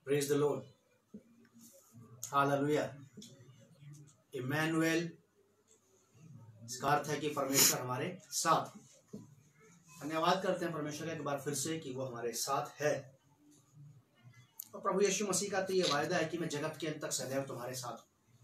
Praise the Lord, hallelujah. Emmanuel, इसका अर्थ है कि परमेश्वर हमारे साथ। धन्यवाद करते हैं परमेश्वर एक बार फिर से कि वो हमारे साथ है। और प्रभु यीशु मसीह का तो ये वायदा है कि मैं जगत के अंत तक सदैव तुम्हारे साथ हूं।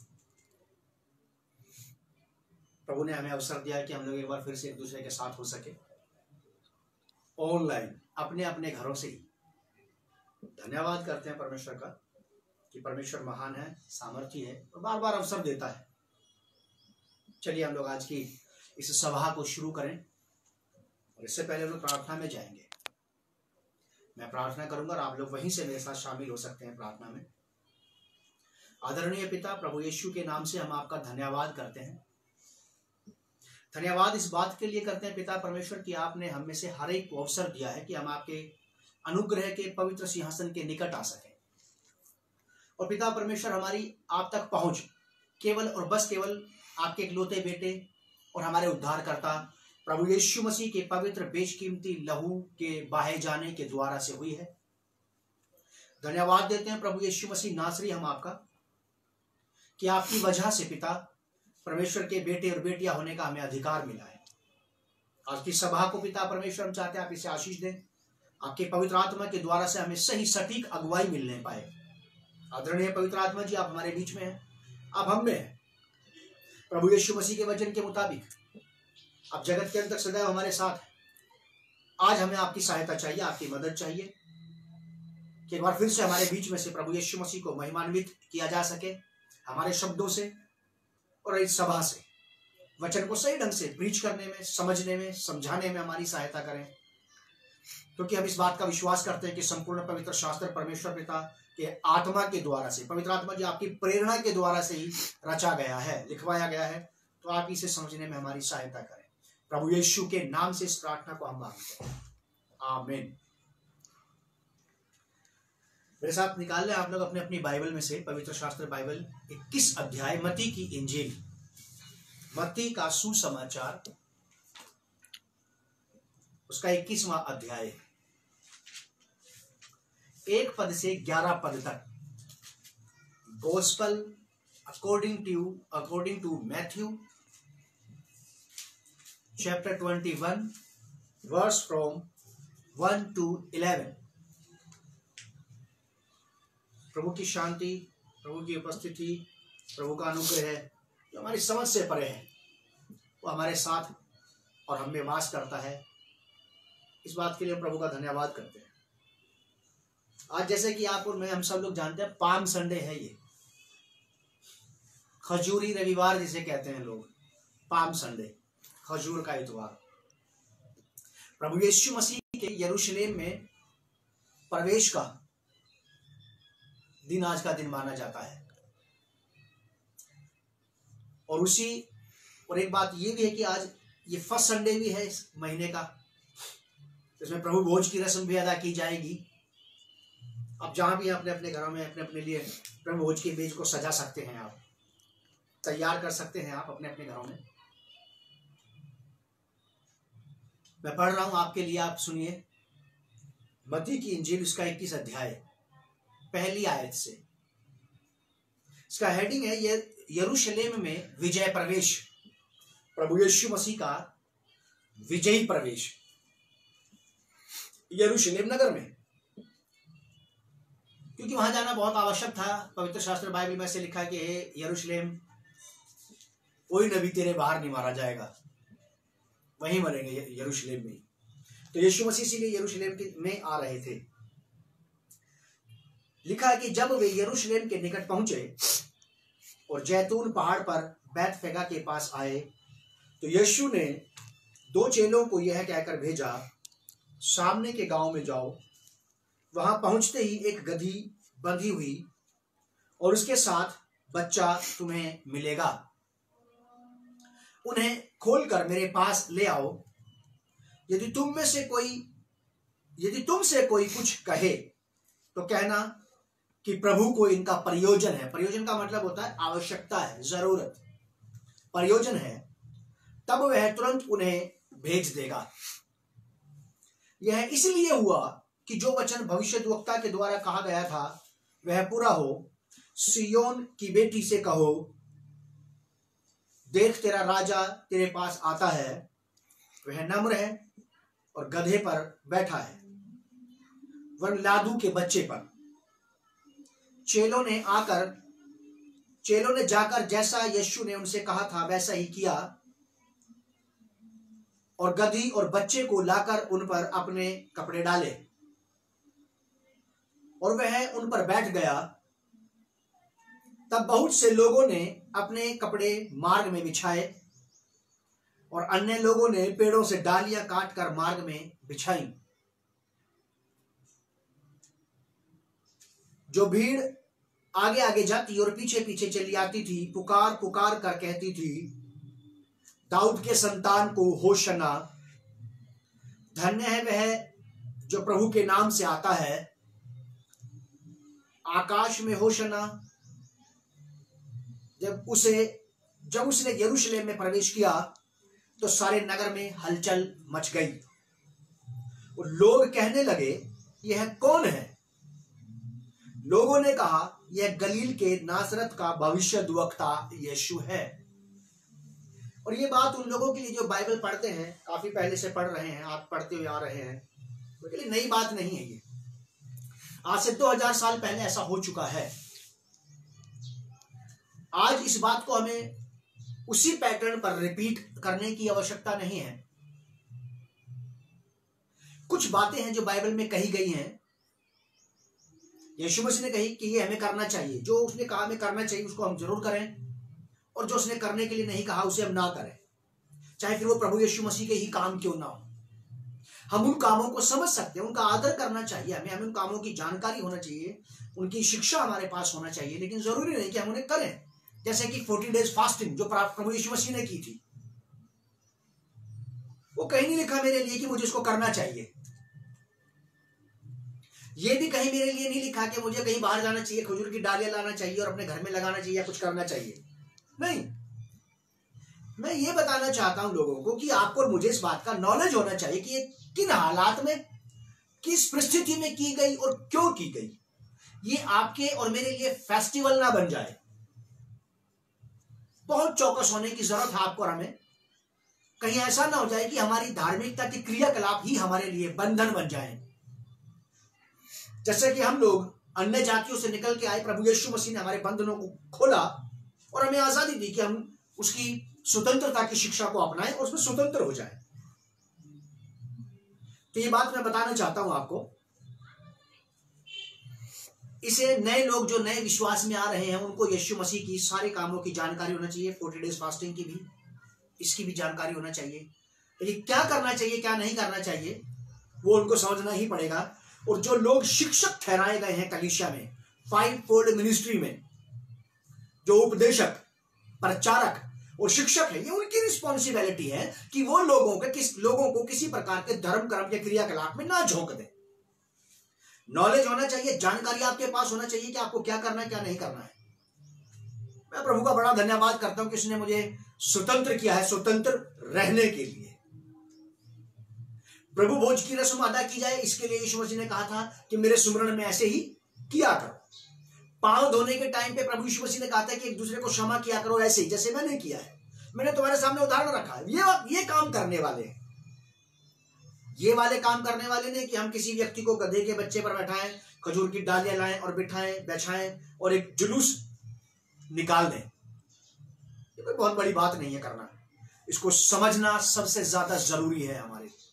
प्रभु ने हमें अवसर दिया है कि हम लोग एक बार फिर से एक दूसरे के साथ हो सके, ऑनलाइन, अपने अपने घरों से ही। धन्यवाद करते हैं परमेश्वर का कि परमेश्वर महान है, सामर्थी है और बार बार अवसर देता है। चलिए हम लोग आज की इस सभा को शुरू करें और इससे पहले हम लोग प्रार्थना में जाएंगे। मैं प्रार्थना करूंगा और आप लोग वहीं से मेरे साथ शामिल हो सकते हैं प्रार्थना में। आदरणीय पिता, प्रभु यीशु के नाम से हम आपका धन्यवाद करते हैं। धन्यवाद इस बात के लिए करते हैं पिता परमेश्वर कि आपने हम में से हर एक को अवसर दिया है कि हम आपके अनुग्रह के पवित्र सिंहासन के निकट आ सकें। और पिता परमेश्वर, हमारी आप तक पहुंच केवल और बस केवल आपके इकलौते बेटे और हमारे उद्धारकर्ता प्रभु यीशु मसीह के पवित्र बेशकीमती लहू के बहाए जाने के द्वारा से हुई है। धन्यवाद देते हैं प्रभु यीशु मसीह नासरी हम आपका कि आपकी वजह से पिता परमेश्वर के बेटे और बेटियां होने का हमें अधिकार मिला है। आज की सभा को पिता परमेश्वर हम चाहते हैं आप इसे आशीष दें। आपके पवित्र आत्मा के द्वारा से हमें सही सटीक अगुवाई मिलने पाए। आदरणीय पवित्र आत्मा जी, आप हमारे बीच में हैं, आप हम में हैं। प्रभु यीशु मसीह के वचन के मुताबिक आप जगत के अंत तक सदैव हमारे साथ हैं। आज हमें आपकी सहायता चाहिए, आपकी मदद चाहिए कि एक बार फिर से हमारे बीच में से प्रभु यीशु मसीह को महिमान्वित किया जा सके, हमारे शब्दों से और इस सभा से वचन को सही ढंग से प्रीच करने में, समझने में, समझाने में हमारी सहायता करें। क्योंकि हम इस बात का विश्वास करते हैं कि संपूर्ण पवित्र शास्त्र परमेश्वर पिता के आत्मा के द्वारा से, पवित्र आत्मा जो आपकी प्रेरणा के द्वारा से ही रचा गया है, लिखवाया गया है। तो आप इसे समझने में हमारी सहायता करें। प्रभु यीशु के नाम से इस प्रार्थना को हम मांगते हैं, आमीन। मेरे साथ निकाल लें आप लोग अपने अपनी बाइबल में से पवित्र शास्त्र बाइबल 21 अध्याय मत्ती की इंजील, मत्ती का सुसमाचार, उसका 21वां अध्याय 1 पद से 11 पद तक। Gospel according to Matthew chapter 21 verse from 1 to 11। प्रभु की शांति, प्रभु की उपस्थिति, प्रभु का अनुग्रह जो हमारी समझ से परे है, वो हमारे साथ और हम में वास करता है। इस बात के लिए प्रभु का धन्यवाद करते हैं। आज जैसे कि आप और मैं, हम सब लोग जानते हैं, पाम संडे है। ये खजूरी रविवार जिसे कहते हैं लोग, पाम संडे, खजूर का इतवार। प्रभु यीशु मसीह के यरूशलेम में प्रवेश का दिन आज का दिन माना जाता है। और एक बात ये भी है कि आज ये फर्स्ट संडे भी है इस महीने का, इसमें प्रभु भोज की रस्म भी अदा की जाएगी। आप जहां भी अपने अपने घरों में अपने अपने लिए प्रभु भोज के मेज को सजा सकते हैं, आप तैयार कर सकते हैं आप अपने अपने घरों में। मैं पढ़ रहा हूं आपके लिए, आप सुनिए। मत्ती की इंजील उसका 21 अध्याय पहली आयत से। इसका हेडिंग है यरूशलेम में विजय प्रवेश, प्रभु यीशु मसीह का विजयी प्रवेश यरूशलेम नगर में। क्योंकि वहां जाना बहुत आवश्यक था। पवित्र शास्त्र बाइबल में से लिखा कि हे यरूशलेम, कोई नबी तेरे बाहर नहीं मारा जाएगा, वहीं मरेंगे यरूशलेम में। तो यीशु मसीह इसीलिए यरूशलेम में आ रहे थे। लिखा है कि जब वे यरूशलेम के निकट पहुंचे और जैतून पहाड़ पर बैतफेगा के पास आए, तो यीशु ने 2 चेलों को यह कहकर भेजा, सामने के गांव में जाओ। वहां पहुंचते ही एक गधी बंधी हुई और उसके साथ बच्चा तुम्हें मिलेगा। उन्हें खोलकर मेरे पास ले आओ। यदि तुमसे कोई कुछ कहे तो कहना कि प्रभु को इनका प्रयोजन है। प्रयोजन का मतलब होता है आवश्यकता है, जरूरत, प्रयोजन है। तब वह तुरंत उन्हें भेज देगा। यह इसलिए हुआ कि जो वचन भविष्यद्वक्ता के द्वारा कहा गया था वह पूरा हो। सिय्योन की बेटी से कहो, देख तेरा राजा तेरे पास आता है, वह नम्र है और गधे पर बैठा है, वरन लादू के बच्चे पर। चेलों ने जाकर जैसा यीशु ने उनसे कहा था वैसा ही किया और गधी और बच्चे को लाकर उन पर अपने कपड़े डाले और वह उन पर बैठ गया। तब बहुत से लोगों ने अपने कपड़े मार्ग में बिछाए और अन्य लोगों ने पेड़ों से डालियां काटकर मार्ग में बिछाई। जो भीड़ आगे आगे जाती और पीछे पीछे चली आती थी, पुकार पुकार कर कहती थी, दाऊद के संतान को होशना, धन्य है वह जो प्रभु के नाम से आता है, आकाश में होशना। जब उसने यरूशलेम में प्रवेश किया तो सारे नगर में हलचल मच गई और लोग कहने लगे, यह कौन है? लोगों ने कहा, यह गलील के नासरत का भविष्यद्वक्ता यीशु है। और ये बात उन लोगों के लिए जो बाइबल पढ़ते हैं, काफी पहले से पढ़ रहे हैं, आप पढ़ते हुए आ रहे हैं, उनके लिए नई बात नहीं है। ये आज से 2000 साल पहले ऐसा हो चुका है। आज इस बात को हमें उसी पैटर्न पर रिपीट करने की आवश्यकता नहीं है। कुछ बातें हैं जो बाइबल में कही गई हैं, यीशु मसीह ने कही कि ये हमें करना चाहिए। जो उसने कहा हमें करना चाहिए उसको हम जरूर करें, और जो उसने करने के लिए नहीं कहा उसे हम ना करें, चाहे फिर वो प्रभु यीशु मसीह के ही काम क्यों ना हो। हम उन कामों को समझ सकते हैं, उनका आदर करना चाहिए, हमें उन कामों की जानकारी होना चाहिए, उनकी शिक्षा हमारे पास होना चाहिए, लेकिन जरूरी नहीं कि हम उन्हें करें। जैसे कि 40 डेज फास्टिंग जो प्रभु यीशु मसीह ने की थी, वो कहीं नहीं लिखा मेरे लिए कि मुझे इसको करना चाहिए। ये भी कहीं मेरे लिए नहीं लिखा कि मुझे कहीं बाहर जाना चाहिए, खजूर की डालियां लाना चाहिए और अपने घर में लगाना चाहिए या कुछ करना चाहिए। नहीं, मैं ये बताना चाहता हूं लोगों को कि आपको और मुझे इस बात का नॉलेज होना चाहिए कि ये किन हालात में, किस परिस्थिति में की गई और क्यों की गई। ये आपके और मेरे लिए फेस्टिवल ना बन जाए। बहुत चौकस होने की जरूरत है आपको और हमें। कहीं ऐसा ना हो जाए कि हमारी धार्मिकता के क्रियाकलाप ही हमारे लिए बंधन बन जाए। जैसे कि हम लोग अन्य जातियों से निकल के आए, प्रभु यीशु मसीह ने हमारे बंधनों को खोला और हमें आजादी दी कि हम उसकी स्वतंत्रता की शिक्षा को अपनाएं और उसमें स्वतंत्र हो जाएं। तो ये बात मैं बताना चाहता हूं आपको। इसे नए लोग जो नए विश्वास में आ रहे हैं उनको यीशु मसीह की सारे कामों की जानकारी होना चाहिए, 40 डेज फास्टिंग की भी, इसकी भी जानकारी होना चाहिए। लेकिन क्या करना चाहिए क्या नहीं करना चाहिए वो उनको समझना ही पड़ेगा। और जो लोग शिक्षक ठहराए गए हैं कलीसिया में, 5 फोल्ड मिनिस्ट्री में, जो उपदेशक, प्रचारक और शिक्षक है, ये उनकी रिस्पॉन्सिबिलिटी है कि वो लोगों को किसी प्रकार के धर्म कर्म या क्रियाकलाप में ना झोंक दे। नॉलेज होना चाहिए, जानकारी आपके पास होना चाहिए कि आपको क्या करना है क्या नहीं करना है। मैं प्रभु का बड़ा धन्यवाद करता हूं कि उसने मुझे स्वतंत्र किया है, स्वतंत्र रहने के लिए। प्रभु भोज की रस्म अदा की जाए, इसके लिए यीशु मसीह ने कहा था कि मेरे सुमरण में ऐसे ही किया करो। पांव धोने के टाइम पे प्रभु यीशु मसीह ने कहा था कि एक दूसरे को क्षमा किया करो, ऐसे ही जैसे मैंने किया है। मैंने तुम्हारे सामने उदाहरण रखा है। ये काम करने वाले, ये वाले काम करने वाले नहीं कि हम किसी व्यक्ति को गधे के बच्चे पर बैठाएं, खजूर की डालियां लाएं और बैठाएं और एक जुलूस निकाल दें। ये कोई बहुत बड़ी बात नहीं है करना। इसको समझना सबसे ज्यादा जरूरी है हमारे लिए।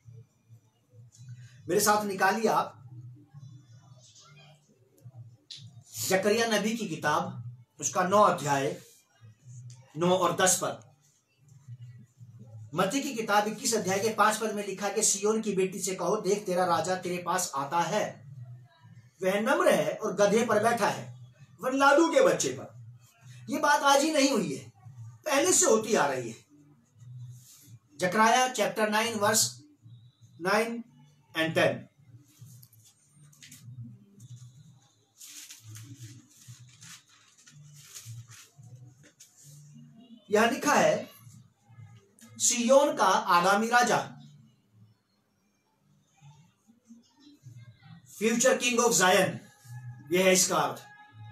मेरे साथ निकालिए आप जकरिया नबी की किताब, उसका 9 अध्याय 9 और 10 पद। मत्ती की किताब 21 अध्याय के 5 पद में लिखा कि सिय्योन की बेटी से कहो, देख तेरा राजा तेरे पास आता है, वह नम्र है और गधे पर बैठा है, वह लादू के बच्चे पर। यह बात आज ही नहीं हुई है, पहले से होती आ रही है। जकरिया चैप्टर 9 वर्स 9 and 10। यह लिखा है, सिय्योन का आगामी राजा, फ्यूचर किंग ऑफ जायन, यह है इसका अर्थ।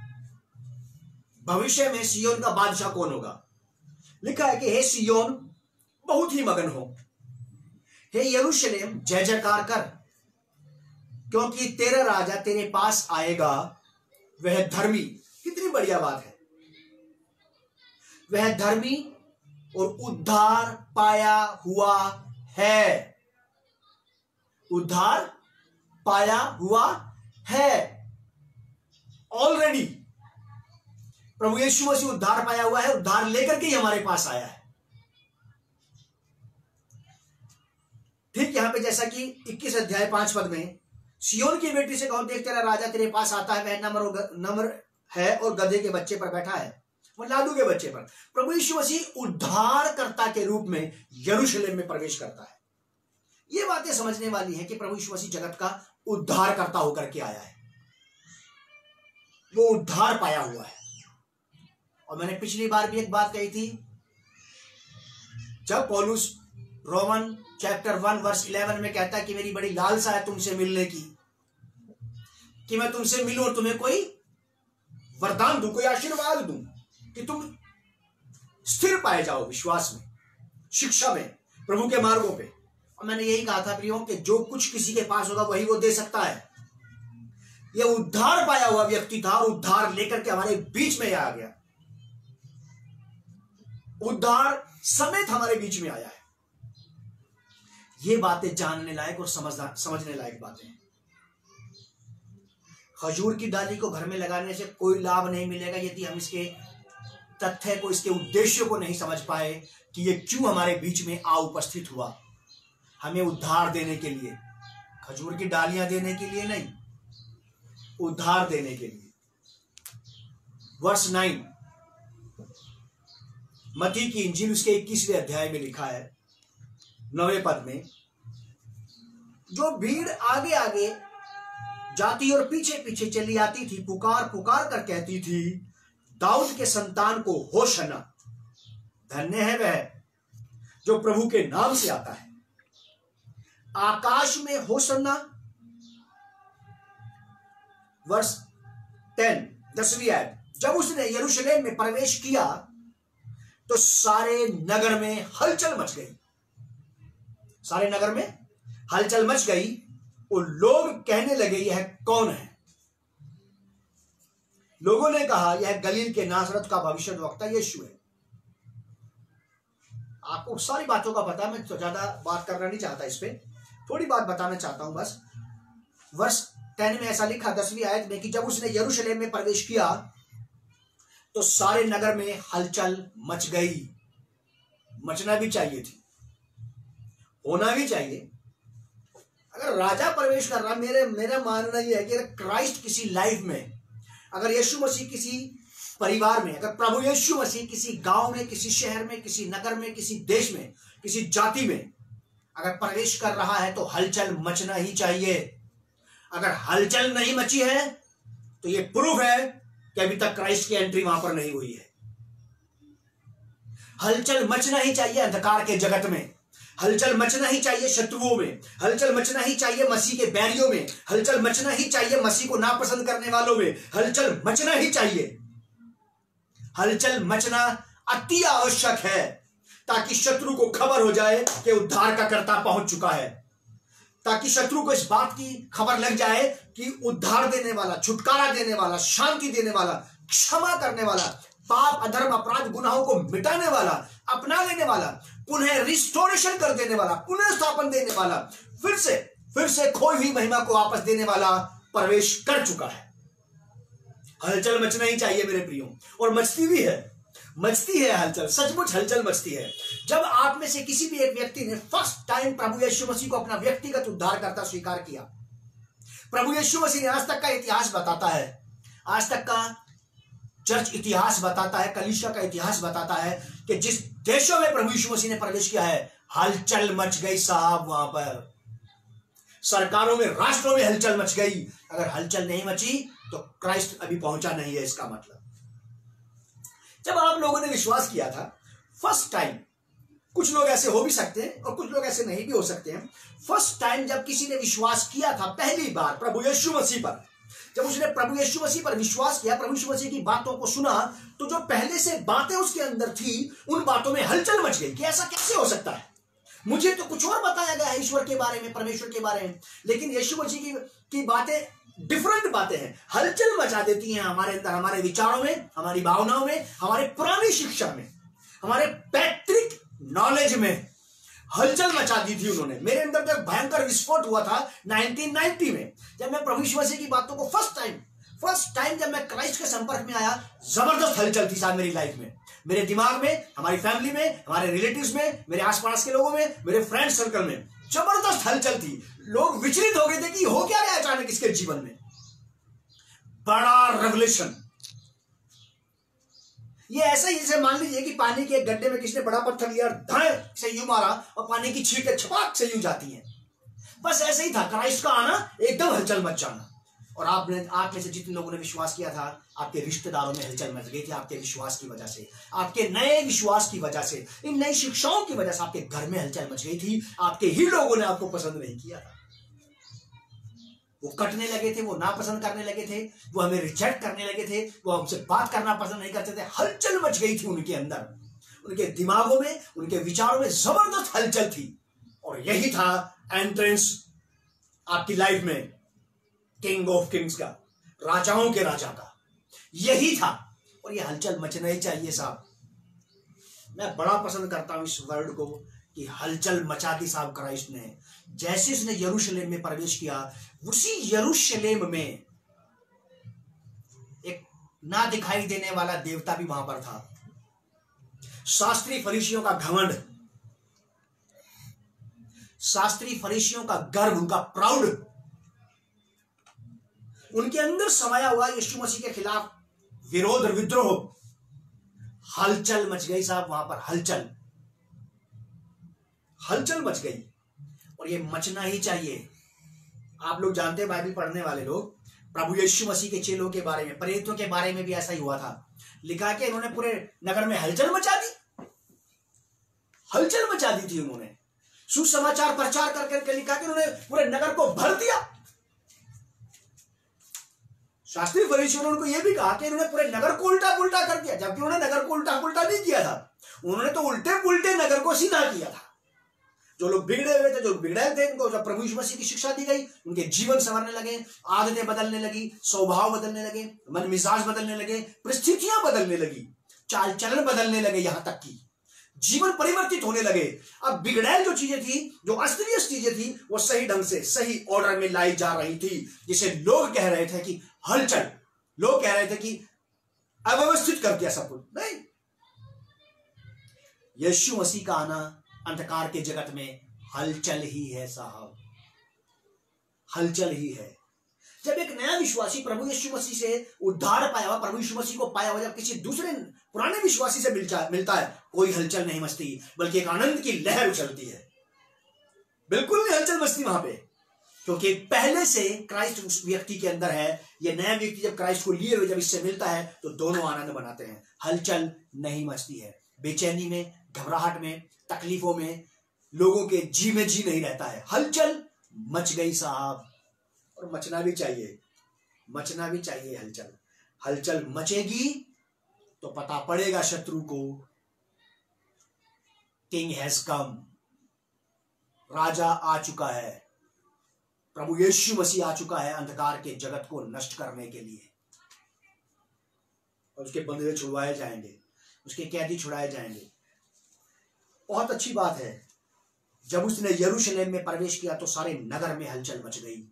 भविष्य में सियोन का बादशाह कौन होगा? लिखा है कि हे सियोन बहुत ही मगन हो, हे यरूशलेम जय जयकार कर, क्योंकि तेरा राजा तेरे पास आएगा, वह धर्मी। कितनी बढ़िया बात है। वह धर्मी और उद्धार पाया हुआ है। उद्धार पाया हुआ है। ऑलरेडी प्रभु यीशु मसीह उद्धार पाया हुआ है, उद्धार लेकर के ही हमारे पास आया है। ठीक यहां पे जैसा कि 21 अध्याय 5 पद में सियोन की बेटी से कहो, देख तेरा राजा तेरे पास आता है, वह नम्र है और गधे के बच्चे पर बैठा है, वो लादू के बच्चे पर। प्रभु यीशु मसीह उद्धारकर्ता के रूप में यरूशलेम में प्रवेश करता है। ये बातें समझने वाली हैं कि प्रभु यीशु मसीह जगत का उद्धारकर्ता होकर के आया है, वो उद्धार पाया हुआ है। और मैंने पिछली बार भी एक बात कही थी, जब पौलुस रोमन चैप्टर 1 वर्स 11 में कहता है कि मेरी बड़ी लालसा है तुमसे मिलने की, कि मैं तुमसे मिलूं और तुम्हें कोई वरदान दूं, कोई आशीर्वाद दूं, कि तुम स्थिर पाए जाओ विश्वास में, शिक्षा में, प्रभु के मार्गों पे। और मैंने यही कहा था प्रियो कि जो कुछ किसी के पास होगा वही वो दे सकता है। यह उद्धार पाया हुआ व्यक्ति था और उद्धार लेकर के हमारे बीच में आ गया, उद्धार समेत हमारे बीच में आया है। ये बातें जानने लायक और समझने लायक बातें हैं। खजूर की डाली को घर में लगाने से कोई लाभ नहीं मिलेगा यदि हम इसके तथ्य को, इसके उद्देश्य को नहीं समझ पाए कि ये क्यों हमारे बीच में आ उपस्थित हुआ। हमें उद्धार देने के लिए, खजूर की डालियां देने के लिए नहीं, उद्धार देने के लिए। वर्स 9 मत्ती की इंजील उसके 21वें अध्याय में लिखा है 9वें पद में, जो भीड़ आगे आगे जाती और पीछे पीछे चली आती थी, पुकार पुकार कर कहती थी, दाऊद के संतान को होशन्ना, धन्य है वह जो प्रभु के नाम से आता है, आकाश में होशन्ना। वर्स 10 10वीं आयत, जब उसने यरूशलेम में प्रवेश किया तो सारे नगर में हलचल मच गई। सारे नगर में हलचल मच गई और लोग कहने लगे यह कौन है? लोगों ने कहा यह गलील के नासरत का भविष्यद्वक्ता यीशु है। आपको सारी बातों का पता है, मैं तो ज्यादा बात करना नहीं चाहता, इस पे थोड़ी बात बताना चाहता हूं बस। वर्ष 10 में ऐसा लिखा 10वीं आयत में कि जब उसने यरूशलेम में प्रवेश किया तो सारे नगर में हलचल मच गई। मचना भी चाहिए थी, होना भी चाहिए। अगर राजा प्रवेश कर रहा, मेरा मानना यह है कि अगर क्राइस्ट किसी लाइफ में, अगर यीशु मसीह किसी परिवार में, अगर प्रभु यीशु मसीह किसी गांव में, किसी शहर में, किसी नगर में, किसी देश में, किसी जाति में अगर प्रवेश कर रहा है तो हलचल मचना ही चाहिए। अगर हलचल नहीं मची है तो यह प्रूफ है कि अभी तक क्राइस्ट की एंट्री वहां पर नहीं हुई है। हलचल मचना ही चाहिए अंधकार के जगत में, हलचल मचना ही चाहिए शत्रुओं में, हलचल मचना ही चाहिए मसीह के बैरियों में, हलचल मचना ही चाहिए मसीह को नापसंद करने वालों में, हलचल मचना ही चाहिए। हलचल मचना अति आवश्यक है ताकि शत्रु को खबर हो जाए कि उद्धार का कर्ता पहुंच चुका है, ताकि शत्रु को इस बात की खबर लग जाए कि उद्धार देने वाला, छुटकारा देने वाला, शांति देने वाला, क्षमा करने वाला, पाप अधर्म अपराध गुनाहों को मिटाने वाला, अपना लेने वाला, पुनः रिस्टोरेशन कर देने वाला, पुनः स्थापन देने वाला, फिर से खोई हुई महिमा को वापस देने वाला प्रवेश कर चुका है। हलचल मचना ही चाहिए मेरे प्रियो, और मचती भी है, मचती है हलचल, सचमुच हलचल मचती है। जब आप में से किसी भी एक व्यक्ति ने फर्स्ट टाइम प्रभु यीशु मसीह को अपना व्यक्तिगत उद्धारकर्ता स्वीकार किया, प्रभु यीशु मसीह ने, आज तक का इतिहास बताता है, आज तक का चर्च इतिहास बताता है, कलीसिया का इतिहास बताता है कि जिस देशों में प्रभु यीशु मसीह ने प्रवेश किया है हलचल मच गई साहब। वहां पर सरकारों में, राष्ट्रों में हलचल मच गई। अगर हलचल नहीं मची तो क्राइस्ट अभी पहुंचा नहीं है, इसका मतलब। जब आप लोगों ने विश्वास किया था फर्स्ट टाइम, कुछ लोग ऐसे हो भी सकते हैं और कुछ लोग ऐसे नहीं भी हो सकते हैं, फर्स्ट टाइम जब किसी ने विश्वास किया था पहली बार प्रभु यीशु मसीह पर, जब उसने प्रभु यीशु मसीह पर विश्वास किया, प्रभु यीशु मसीह की बातों को सुना, तो जो पहले से बातें उसके अंदर थी उन बातों में हलचल मच गई कि ऐसा कैसे हो सकता है, मुझे तो कुछ और बताया गया है ईश्वर के बारे में, परमेश्वर के बारे में, लेकिन यीशु मसीह की बातें डिफरेंट बातें हैं, हलचल मचा देती हैं हमारे अंदर, हमारे विचारों में, हमारी भावनाओं में, हमारे पुरानी शिक्षा में, हमारे पैतृक नॉलेज में हलचल मचा दी थी उन्होंने। मेरे अंदर तो एक भयंकर विस्फोट हुआ था 1990 में, जब मैं प्रभु यीशु मसीह की बातों को फर्स्ट टाइम जब मैं क्राइस्ट के संपर्क में आया, जबरदस्त हलचल थी साहब मेरी लाइफ में, मेरे दिमाग में, हमारी फैमिली में, हमारे रिलेटिव्स में, मेरे आसपास के लोगों में, मेरे फ्रेंड सर्कल में जबरदस्त हलचल थी। लोग विचलित हो गए थे कि हो क्या गया अचानक इसके जीवन में। बड़ा रेवलेशन। ये ऐसा ही जैसे मान लीजिए कि पानी के एक गड्ढे में किसी ने बड़ा पत्थर लिया और धड़ से यूं मारा और पानी की छींटे छपाक से यूं जाती हैं। बस ऐसे ही था क्राइस्ट का आना, एकदम हलचल मच जाना। और आप में से जितने लोगों ने विश्वास किया था, आपके रिश्तेदारों में हलचल मच गई थी आपके विश्वास की वजह से, आपके नए विश्वास की वजह से, इन नई शिक्षाओं की वजह से आपके घर में हलचल मच गई थी। आपके ही लोगों ने आपको पसंद नहीं किया था, वो कटने लगे थे, वो नापसंद करने लगे थे, वो हमें रिजेक्ट करने लगे थे, वो हमसे बात करना पसंद नहीं करते थे। हलचल मच गई थी उनके अंदर, उनके दिमागों में, उनके विचारों में जबरदस्त हलचल थी। और यही था एंट्रेंस आपकी लाइफ में किंग ऑफ किंग्स का, राजाओं के राजा का, यही था। और ये हलचल मचना ही चाहिए साहब। मैं बड़ा पसंद करता हूं इस वर्ड को कि हलचल मचा दी साहब क्राइस्ट ने। जैसे उसने यरूशलेम में प्रवेश किया, उसी यरूशलेम में एक ना दिखाई देने वाला देवता भी वहां पर था। शास्त्री फरीसियों का घमंड, शास्त्री फरीसियों का गर्व, उनका प्राउड उनके अंदर समाया हुआ यीशु मसीह के खिलाफ विरोध और विद्रोह, हलचल मच गई साहब वहां पर। हलचल मच गई और ये मचना ही चाहिए। आप लोग जानते हैं, बाइबल पढ़ने वाले लोग, प्रभु यीशु मसीह के चेलों के बारे में, प्रेरितों के बारे में भी ऐसा ही हुआ था। लिखा कि इन्होंने पूरे नगर में हलचल मचा दी, हलचल मचा दी थी उन्होंने। सुसमाचार प्रचार कर करके लिखा कि उन्होंने पूरे नगर को भर दिया। शास्त्री फरीसियों ने उनको यह भी कहा कि इन्होंने पूरे नगर को उल्टा पुल्टा कर दिया, जबकि उन्होंने नगर को उल्टा पुल्टा नहीं किया था, उन्होंने तो उल्टे पुल्टे नगर को सीधा किया था। जो लोग बिगड़े हुए थे, जो बिगड़े थे, उनको जब प्रभु यीशु मसीह की शिक्षा दी गई, उनके जीवन संवरने लगे, आदतें बदलने लगी, स्वभाव बदलने लगे, मन मिजाज बदलने लगे, परिस्थितियां बदलने लगी, चाल चलन बदलने लगे, यहां तक कि जीवन परिवर्तित होने लगे। अब बिगड़ैल जो चीजें थी, जो अस्तित्व चीजें थी, वो सही ढंग से सही ऑर्डर में लाई जा रही थी, जिसे लोग कह रहे थे कि हलचल, लोग कह रहे थे कि अव्यवस्थित कर दिया सब कुछ। नहीं, यीशु मसीह का आना अंधकार के जगत में हलचल ही है साहब, हलचल ही है। जब एक नया विश्वासी प्रभु यीशु मसीह से उद्धार पाया हुआ, प्रभु यीशु मसीह को पाया हुआ, जब किसी दूसरे पुराने विश्वासी से मिलता है, कोई हलचल नहीं मचती, बल्कि एक आनंद की लहर उछलती है। बिल्कुल नहीं हलचल मचती वहां पे, क्योंकि पहले से क्राइस्ट उस व्यक्ति के अंदर है। यह नया व्यक्ति जब क्राइस्ट को लिए हुए जब इससे मिलता है, तो दोनों आनंद बनाते हैं, हलचल नहीं मचती है। बेचैनी में, घबराहट में, तकलीफों में लोगों के जी में जी नहीं रहता है। हलचल मच गई साहब, और मचना भी चाहिए, मचना भी चाहिए हलचल। हलचल मचेगी तो पता पड़ेगा शत्रु को, किंग हैज कम, राजा आ चुका है, प्रभु यीशु मसीह आ चुका है अंधकार के जगत को नष्ट करने के लिए। और उसके बंधुए छुड़वाए जाएंगे, उसके कैदी छुड़ाए जाएंगे। बहुत अच्छी बात है, जब उसने यरूशलेम में प्रवेश किया तो सारे नगर में हलचल मच गई।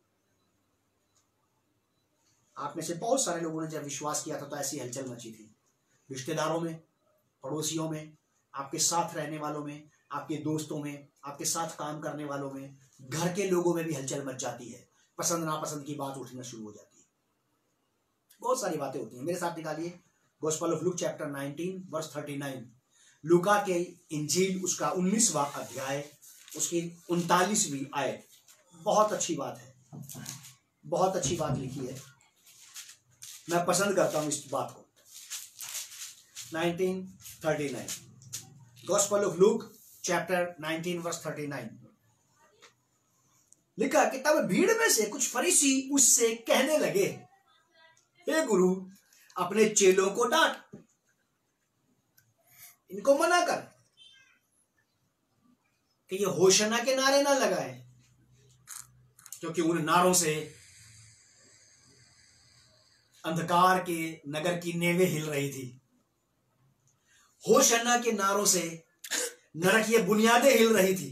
आप में से बहुत सारे लोगों ने जब विश्वास किया था तो ऐसी हलचल मची थी। रिश्तेदारों में, पड़ोसियों में, आपके साथ रहने वालों में, आपके दोस्तों में, आपके साथ काम करने वालों में, घर के लोगों में भी हलचल मच जाती है। पसंद नापसंद की बात उठना शुरू हो जाती है, बहुत सारी बातें होती हैं। मेरे साथ निकालिए gospel of Luke chapter 19 verse 39, लूका के इंजील उसका 19वां अध्याय, उसकी 39वीं आयत। बहुत अच्छी बात है, बहुत अच्छी बात लिखी है, मैं पसंद करता हूं इस बात को। 1939 gospel of Luke chapter 19 verse 39 लिखा कि तब भीड़ में से कुछ फरीसी उससे कहने लगे, हे गुरु, अपने चेलों को डांट, इनको मना कर कि ये होशना के नारे ना लगाए, क्योंकि उन नारों से अंधकार के नगर की नेवें हिल रही थी। होशना के नारों से नरक की बुनियादें हिल रही थी।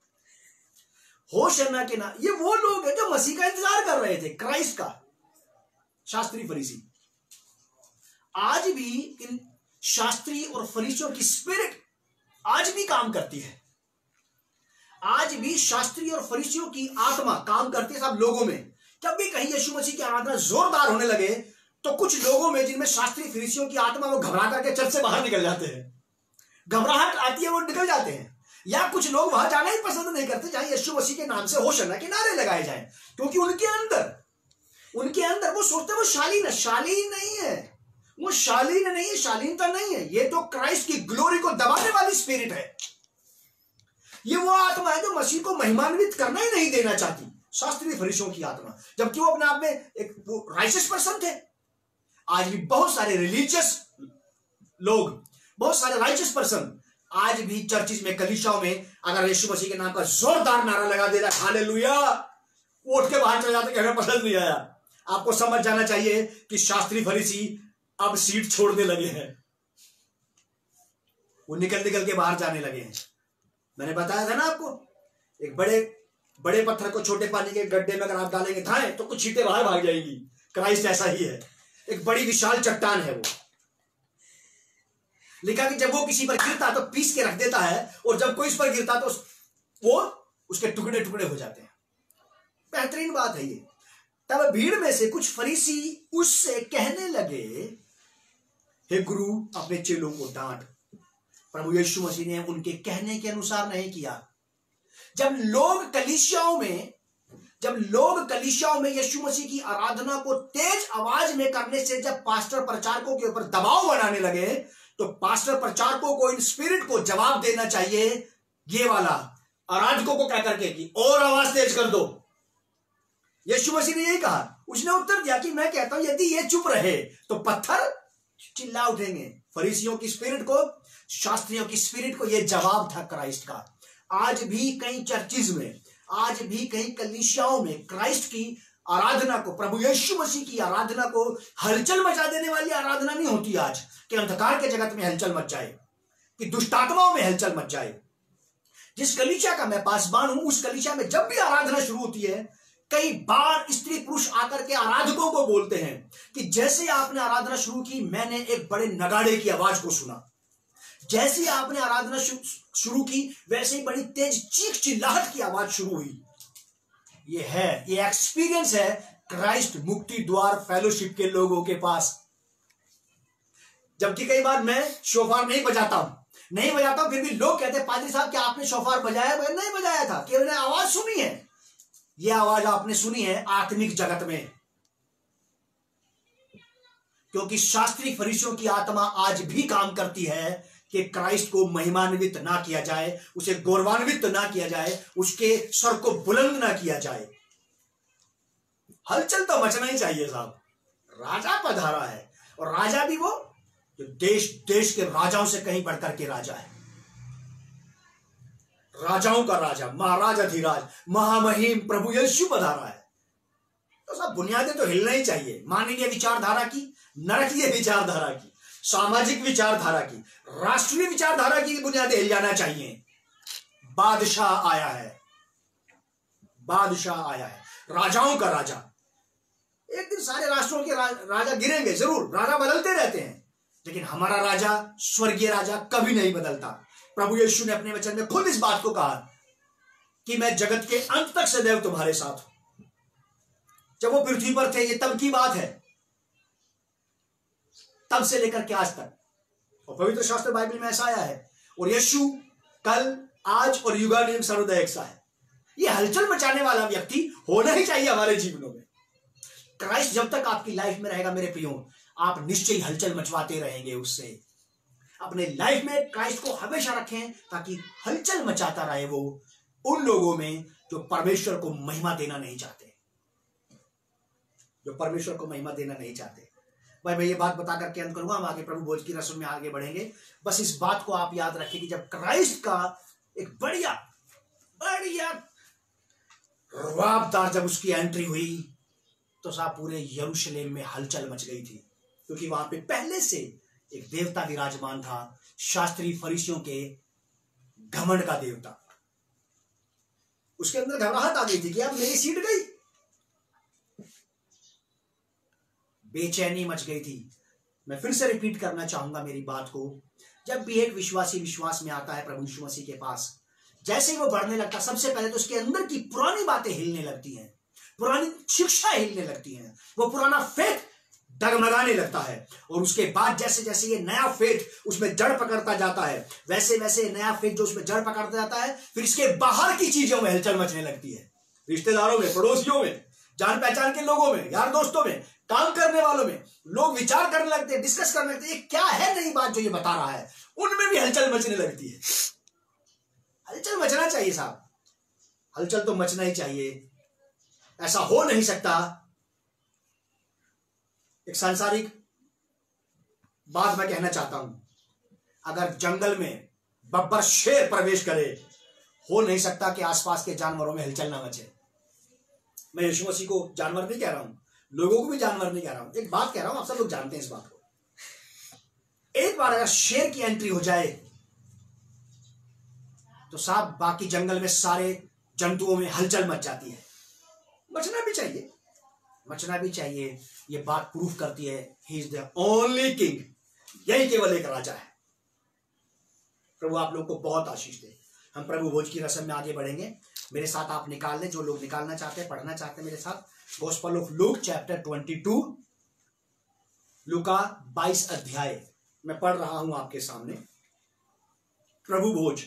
होशना के नारे, ये वो लोग हैं जो मसीह का इंतजार कर रहे थे, क्राइस्ट का। शास्त्री फरीसी, आज भी इन शास्त्री और फरीसियों की स्पिरिट आज भी काम करती है। आज भी शास्त्री और फरीसियों की आत्मा काम करती है सब लोगों में। जब भी कहीं यीशु मसीह की आराधना जोरदार होने लगे तो कुछ लोगों में जिनमें शास्त्री फरीसियों की आत्मा, वो घबरा करके चर्च से बाहर निकल जाते हैं। घबराहट आती है, वो निकल जाते हैं। या कुछ लोग वहां जाना ही पसंद नहीं करते जहां यीशु मसीह के नाम से होशना के नारे लगाए जाएं, क्योंकि उनके अंदर वो सोचते हैं वो शालीन नहीं है, वो शालीन नहीं है, शालीनता नहीं है। ये तो क्राइस्ट की ग्लोरी को दबाने वाली स्पिरिट है। ये वो आत्मा है जो मसीह को महिमान्वित करना ही नहीं देना चाहती, शास्त्रीय फरीसियों की आत्मा, जबकि वो अपने आप में एक राइचियस पर्सन थे। आज भी बहुत सारे रिलीजियस लोग, बहुत सारे राइचियस पर्सन आज भी चर्चिस में, कलीसियाओं में अगर यीशु मसीह के नाम का जोरदार नारा लगा दे रहा है, हालेलुया, वो उठ के बाहर चले जाते कि हमें पसंद नहीं आया। आपको समझ जाना चाहिए कि शास्त्री फरीसी अब सीट छोड़ने लगे हैं, वो निकल के बाहर जाने लगे हैं। मैंने बताया था ना आपको, एक बड़े पत्थर को छोटे पानी के गड्ढे में अगर आप डालेंगे धाएं तो कुछ छींटे बाहर भाग जाएंगी। क्राइस्ट ऐसा ही है, एक बड़ी विशाल चट्टान है वो। लिखा कि जब वो किसी पर गिरता तो पीस के रख देता है, और जब कोई इस पर गिरता तो वो उसके टुकड़े टुकड़े हो जाते हैं। बेहतरीन बात है ये। तब भीड़ में से कुछ फरीसी उससे कहने लगे, हे गुरु, अपने चेलों को डांट। प्रभु यीशु मसीह ने उनके कहने के अनुसार नहीं किया। जब लोग कलीसियाओं में यीशु मसीह की आराधना को तेज आवाज में करने से जब पास्टर प्रचारकों के ऊपर दबाव बनाने लगे, तो पास्टर प्रचारकों को इन स्पिरिट को जवाब देना चाहिए, ये वाला, आराधकों को कह करके कि और आवाज तेज कर दो। यीशु मसीह ने यही कहा। उसने उत्तर दिया कि मैं कहता हूं यदि ये चुप रहे तो पत्थर चिल्ला उठेंगे। फरीसियों की स्पिरिट को, शास्त्रियों की स्पिरिट को यह जवाब था क्राइस्ट का। आज भी कई चर्चिज में, आज भी कई कलीसियाओं में क्राइस्ट की आराधना को, प्रभु यीशु मसीह की आराधना को हलचल मचा देने वाली आराधना नहीं होती आज, कि अंधकार के जगत में हलचल मच जाए, कि दुष्टात्माओं में हलचल मच जाए। जिस कलीसिया का मैं पासबान हूं, उस कलीसिया में जब भी आराधना शुरू होती है, कई बार स्त्री पुरुष आकर के आराधकों को बोलते हैं कि जैसे आपने आराधना शुरू की, मैंने एक बड़े नगाड़े की आवाज को सुना। जैसे आपने आराधना शुरू की, वैसे ही बड़ी तेज चीख चिल्लाहट की आवाज शुरू हुई। ये एक्सपीरियंस है क्राइस्ट मुक्ति द्वार फेलोशिप के लोगों के पास। जबकि कई बार मैं शोफार नहीं बजाता हूं, फिर भी लोग कहते हैं, पादरी साहब क्या आपने शोफार बजाया? नहीं बजाया था, केवल आवाज सुनी है। यह आवाज आपने सुनी है आत्मिक जगत में, क्योंकि शास्त्री फरीसियों की आत्मा आज भी काम करती है कि क्राइस्ट को महिमान्वित ना किया जाए, उसे गौरवान्वित ना किया जाए, उसके स्वर को बुलंद ना किया जाए। हलचल तो मचना ही चाहिए साहब। राजा पधारा है, और राजा भी वो जो देश के राजाओं से कहीं बढ़कर के राजा है, राजाओं का राजा, महाराज अधिराज, महामहिम प्रभु यीशु पधारा है। तो सब बुनियादें तो हिलना ही चाहिए। मानवीय विचारधारा की, नरकीय विचारधारा की, सामाजिक विचारधारा की, राष्ट्रीय विचारधारा की बुनियादें हिल जाना चाहिए। बादशाह आया है, राजाओं का राजा। एक दिन सारे राष्ट्रों के राजा गिरेंगे जरूर, राजा बदलते रहते हैं, लेकिन हमारा राजा, स्वर्गीय राजा कभी नहीं बदलता। प्रभु यीशु ने अपने वचन में खुद इस बात को कहा कि मैं जगत के अंत तक सदैव तुम्हारे साथ हूं। जब वो पृथ्वी पर थे, ये तब की बात है, तब से लेकर के आज तक। और पवित्र शास्त्र बाइबल में ऐसा आया है, और यीशु कल, आज और युगानुयुग सर्वदा एक सा है। ये हलचल मचाने वाला व्यक्ति होना ही चाहिए हमारे जीवनों में। क्राइस्ट जब तक आपकी लाइफ में रहेगा मेरे प्रियो, आप निश्चय हलचल मचवाते रहेंगे उससे। अपने लाइफ में क्राइस्ट को हमेशा रखें, ताकि हलचल मचाता रहे वो उन लोगों में जो परमेश्वर को महिमा देना नहीं चाहते। जो परमेश्वर को महिमा देना नहीं चाहते। भाई मैं ये बात बता करके अंत करूंगा, हम आगे प्रभु भोज की रस्म में आगे बढ़ेंगे। बस इस बात को आप याद रखिए कि जब क्राइस्ट का एक बढ़िया रुआबदार जब उसकी एंट्री हुई तो साहब पूरे यरूशलेम में हलचल मच गई थी, क्योंकि वहां पे पहले से एक देवता विराजमान था, शास्त्री फरीसियों के घमंड का देवता। उसके अंदर घबराहट आ गई थी कि अब मेरी सीट गई, बेचैनी मच गई थी। मैं फिर से रिपीट करना चाहूंगा मेरी बात को, जब भी एक विश्वासी विश्वास में आता है प्रभु यीशु मसीह के पास, जैसे ही वो बढ़ने लगता, सबसे पहले तो उसके अंदर की पुरानी बातें हिलने लगती हैं, पुरानी शिक्षा हिलने लगती हैं, वो पुराना फेथ डगमगाने लगता है। और उसके बाद जैसे जैसे ये नया फेथ उसमें जड़ पकड़ता जाता है, वैसे वैसे नया फेथ जो उसमें जड़ पकड़ता जाता है, फिर इसके बाहर की चीजों में हलचल मचने लगती है। रिश्तेदारों में, पड़ोसियों में, जान पहचान के लोगों में, यार दोस्तों में, काम करने वालों में, लोग विचार करने लगते हैं, डिस्कस करने लगते हैं, ये क्या है नई बात जो ये बता रहा है, उनमें भी हलचल मचने लगती है। हलचल मचना चाहिए साहब, हलचल तो मचना ही चाहिए। ऐसा हो नहीं सकता। एक सांसारिक बात मैं कहना चाहता हूं, अगर जंगल में बब्बर शेर प्रवेश करे, हो नहीं सकता कि आसपास के जानवरों में हलचल ना मचे। मैं यीशु मसीह को जानवर नहीं कह रहा हूं, लोगों को भी जानवर नहीं कह रहा हूं, एक बात कह रहा हूं, आप सब लोग जानते हैं इस बात को। एक बार अगर शेर की एंट्री हो जाए तो साहब बाकी जंगल में सारे जंतुओं में हलचल मच जाती है। मचना भी चाहिए, मचना भी चाहिए। ये बात प्रूफ करती है he is the only king, यही केवल एक राजा है। प्रभु आप लोग को बहुत आशीष दे। हम प्रभु भोज की रस्म में आगे बढ़ेंगे। मेरे साथ आप निकाल लें, जो लोग निकालना चाहते हैं, पढ़ना चाहते हैं मेरे साथ, गॉस्पेल ऑफ लूक चैप्टर 22, लूका 22 अध्याय मैं पढ़ रहा हूं आपके सामने। प्रभु भोज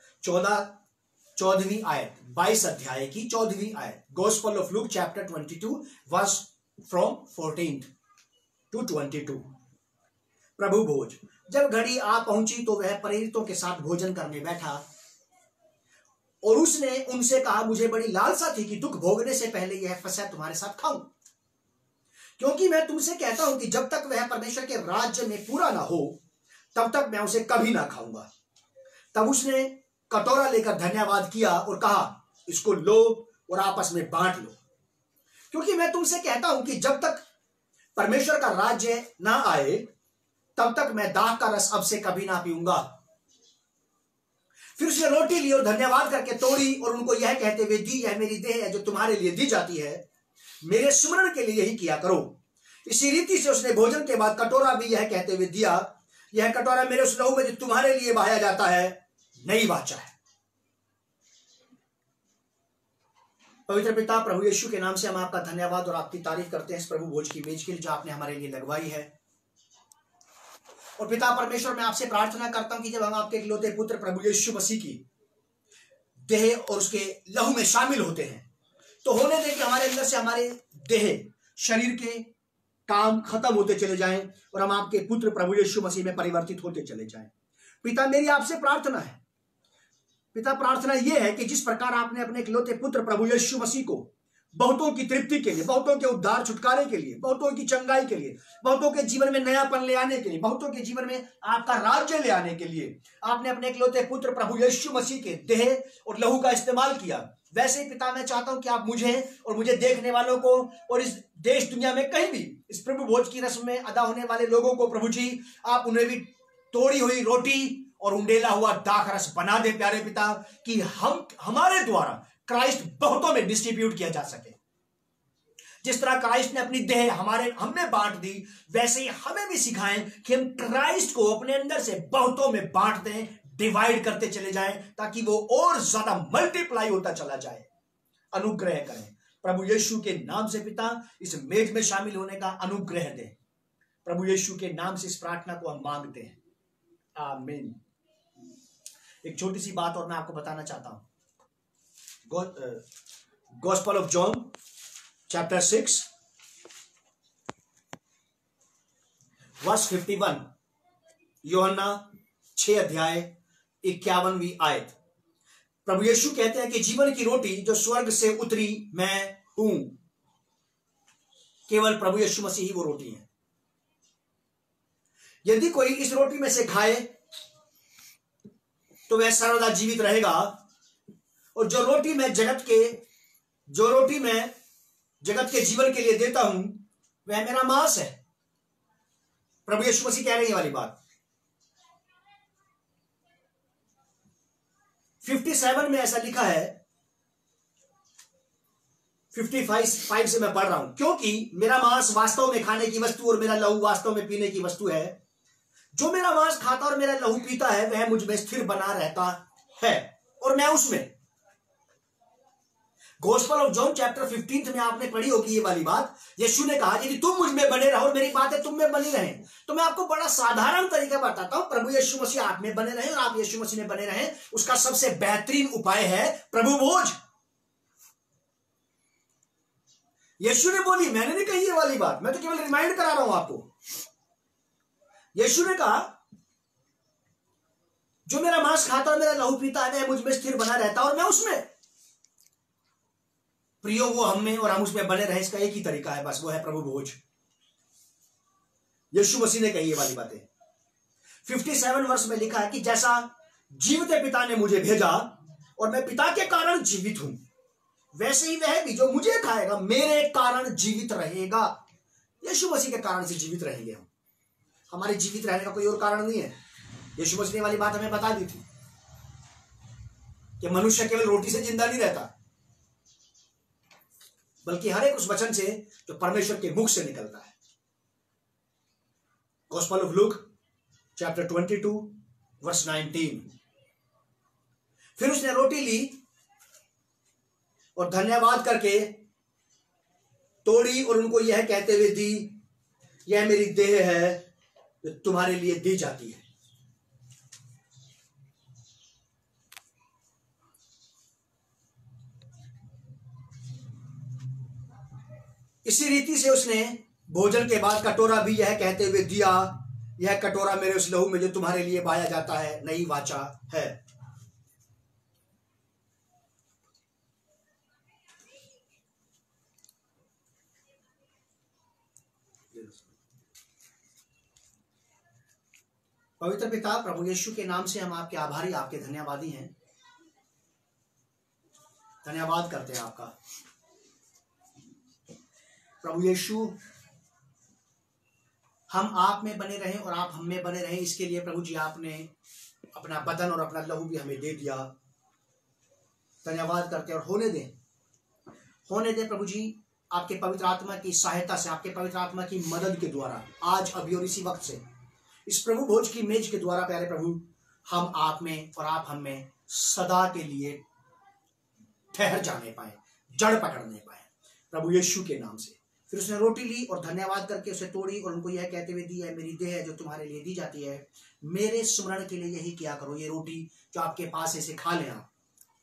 14वीं आयत, 22 अध्याय की 14वीं आयत, gospel of Luke chapter 22 verse from 14 to 22। प्रभु भोज, जब घड़ी आ पहुंची तो वह प्रेरितों के साथ भोजन करने बैठा और उसने उनसे कहा, मुझे बड़ी लालसा थी कि दुख भोगने से पहले यह फसह तुम्हारे साथ खाऊं, क्योंकि मैं तुमसे कहता हूं कि जब तक वह परमेश्वर के राज्य में पूरा ना हो तब तक मैं उसे कभी ना खाऊंगा। तब उसने कटोरा लेकर धन्यवाद किया और कहा, इसको लो और आपस में बांट लो, क्योंकि मैं तुमसे कहता हूं कि जब तक परमेश्वर का राज्य ना आए तब तक मैं दाख का रस अब से कभी ना पीऊंगा। फिर उसने रोटी ली और धन्यवाद करके तोड़ी और उनको यह कहते हुए दी, यह मेरी देह है जो तुम्हारे लिए दी जाती है, मेरे सुमरण के लिए यही किया करो। इसी रीति से उसने भोजन के बाद कटोरा भी यह कहते हुए दिया, यह कटोरा मेरे उस लहू में जो तुम्हारे लिए बहाया जाता है नई वाचा है। पवित्र पिता प्रभु यीशु के नाम से हम आपका धन्यवाद और आपकी तारीफ करते हैं इस प्रभु भोज की मेज के लिए जो आपने हमारे लिए लगवाई है। और पिता परमेश्वर मैं आपसे प्रार्थना करता हूं कि जब हम आपके इकलौते पुत्र प्रभु यीशु मसीह की देह और उसके लहू में शामिल होते हैं तो होने दे कि हमारे अंदर से हमारे देह शरीर के काम खत्म होते चले जाएं और हम आपके पुत्र प्रभु यीशु मसीह में परिवर्तित होते चले जाएं। पिता मेरी आपसे प्रार्थना है, पिता प्रार्थना यह है कि जिस प्रकार आपने अपने इकलौते पुत्र प्रभु यीशु मसीह को बहुतों की तृप्ति के लिए, बहुतों के उद्धार छुटकारे के लिए, बहुतों की चंगाई के लिए, बहुतों के जीवन में नयापन ले आने के लिए, बहुतों के जीवन में आपका राज्य ले आने के लिए आपने अपने इकलौते पुत्र प्रभु यीशु मसीह के देह और लहू का इस्तेमाल किया, वैसे ही पिता मैं चाहता हूं कि आप मुझे और मुझे देखने वालों को और इस देश दुनिया में कहीं भी इस प्रभु भोज की रस्म में अदा होने वाले लोगों को प्रभु जी आप उन्हें भी तोड़ी हुई रोटी और उंडेला हुआ दाख रस बना दे प्यारे पिता, कि हम हमारे द्वारा क्राइस्ट बहुतों में डिस्ट्रीब्यूट किया जा सके। जिस तरह क्राइस्ट ने अपनी देह हमें बांट दी, वैसे ही हमें भी सिखाएं कि हम क्राइस्ट को अपने अंदर से बहुतों में बांट दें, डिवाइड करते चले जाएं, ताकि वो और ज्यादा मल्टीप्लाई होता चला जाए। अनुग्रह करें प्रभु यीशु के नाम से पिता, इस मेज में शामिल होने का अनुग्रह दें। प्रभु यीशु के नाम से इस प्रार्थना को हम मांगते हैं, आमीन। एक छोटी सी बात और मैं आपको बताना चाहता हूं। Gospel of John chapter 6 verse 51, यूहन्ना 6 अध्याय 51वीं आयत। प्रभु यीशु कहते हैं कि जीवन की रोटी जो स्वर्ग से उतरी मैं हूं। केवल प्रभु यीशु मसीह ही वो रोटी है। यदि कोई इस रोटी में से खाए तो वह सर्वदा जीवित रहेगा, और जो रोटी मैं जगत के जीवन के लिए देता हूं वह मेरा मांस है। प्रभु यीशु मसीह कह रहे हैं ये वाली बात। 57 में ऐसा लिखा है, 55 से मैं पढ़ रहा हूं, क्योंकि मेरा मांस वास्तव में खाने की वस्तु और मेरा लहू वास्तव में पीने की वस्तु है। जो मेरा मांस खाता और मेरा लहू पीता है वह मुझ में स्थिर बना रहता है और मैं उसमें। गॉस्पेल ऑफ जॉन चैप्टर 15 में आपने पढ़ी होगी ये वाली बात। यीशु ने कहा यदि तुम मुझ में बने रहो और मेरी बातें तुम में बनी रहे। तो मैं आपको बड़ा साधारण तरीका बताता हूं। प्रभु यीशु मसीह आप में बने रहे और आप यीशु मसीह में बने रहे, उसका सबसे बेहतरीन उपाय है प्रभु भोज। यीशु ने बोली, मैंने नहीं कही ये वाली बात, मैं तो केवल रिमाइंड करा रहा हूं आपको। यीशु ने कहा जो मेरा मांस खाता और मेरा लहू पीता है वह मुझ में स्थिर बना रहता और मैं उसमें। प्रियो, वो हम में और हम उसमें बने रहे, इसका एक ही तरीका है बस, वो है प्रभु भोज। यीशु मसीह ने कही ये वाली बातें। 57 वर्ष में लिखा है कि जैसा जीवित पिता ने मुझे भेजा और मैं पिता के कारण जीवित हूं, वैसे ही वह भी जो मुझे खाएगा मेरे कारण जीवित रहेगा। यीशु मसीह के कारण से जीवित रहेंगे हम। हमारे जीवित रहने का कोई और कारण नहीं है। यीशु मसीह ने वाली बात हमें बता दी थी कि मनुष्य केवल रोटी से जिंदा नहीं रहता, बल्कि हर एक उस वचन से जो परमेश्वर के मुख से निकलता है। Gospel of Luke chapter 22 verse 19। फिर उसने रोटी ली और धन्यवाद करके तोड़ी और उनको यह कहते हुए दी, यह मेरी देह है जो तुम्हारे लिए दी जाती है। इसी रीति से उसने भोजन के बाद कटोरा भी यह कहते हुए दिया, यह कटोरा मेरे उस लहू में जो तुम्हारे लिए बहाया जाता है नई वाचा है। पवित्र पिता, प्रभु यीशु के नाम से हम आपके आभारी, आपके धन्यवादी हैं। धन्यवाद करते हैं आपका प्रभु यीशु। हम आप में बने रहें और आप हम में बने रहें, इसके लिए प्रभु जी आपने अपना बदन और अपना लहू भी हमें दे दिया। धन्यवाद करते हैं। और होने दे प्रभु जी, आपके पवित्र आत्मा की सहायता से, आपके पवित्र आत्मा की मदद के द्वारा आज अभी और इसी वक्त से इस प्रभु भोज की मेज के द्वारा प्यारे प्रभु हम आप में और आप हम में सदा के लिए ठहर जाने पाए, जड़ पकड़ने पाए प्रभु यीशु के नाम से। फिर उसने रोटी ली और धन्यवाद करके उसे तोड़ी और उनको यह कहते हुए दी, है मेरी देह है जो तुम्हारे लिए दी जाती है, मेरे स्मरण के लिए यही किया करो। ये रोटी जो आपके पास है इसे खा लें आप।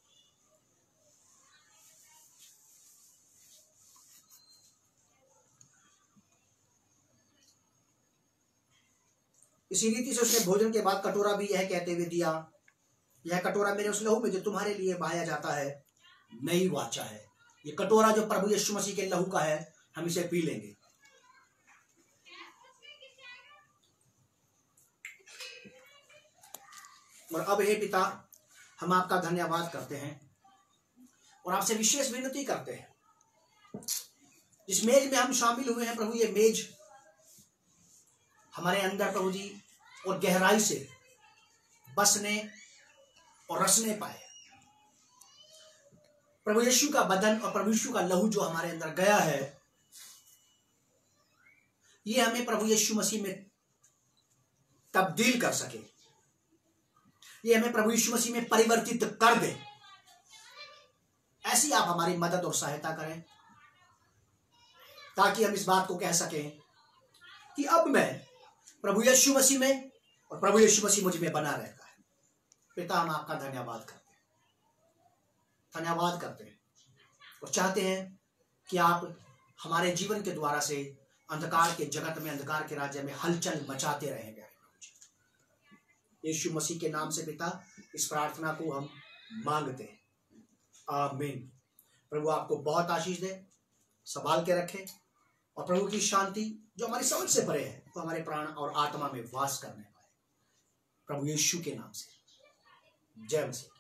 इसी रीति से उसने भोजन के बाद कटोरा भी यह कहते हुए दिया, यह कटोरा मेरे उस लहू में जो तुम्हारे लिए बहाया जाता है नई वाचा है। ये कटोरा जो प्रभु यीशु मसीह के लहू का है, हम इसे पी लेंगे। और अब हे पिता, हम आपका धन्यवाद करते हैं और आपसे विशेष विनती करते हैं, जिस मेज में हम शामिल हुए हैं प्रभु, ये मेज हमारे अंदर प्रभु जी और गहराई से बसने और रसने पाए। प्रभु यीशु का बदन और प्रभु यीशु का लहू जो हमारे अंदर गया है, ये हमें प्रभु यीशु मसीह में तब्दील कर सके, ये हमें प्रभु यीशु मसीह में परिवर्तित कर दे। ऐसी आप हमारी मदद और सहायता करें ताकि हम इस बात को कह सकें कि अब मैं प्रभु यीशु मसीह में और प्रभु यीशु मसीह मुझ में बना रहता है। पिता, हम आपका धन्यवाद करते हैं और चाहते हैं कि आप हमारे जीवन के द्वारा से अंधकार के जगत में, अंधकार के राज्य में हलचल मचाते रहें। यीशु मसीह के नाम से पिता, इस प्रार्थना को हम मांगते हैं, आमीन। प्रभु आपको बहुत आशीष दे, संभाल के रखें। और प्रभु की शांति जो हमारी समझ से परे है वो हमारे प्राण और आत्मा में वास करने पाए, प्रभु यीशु के नाम से। जय मसीह।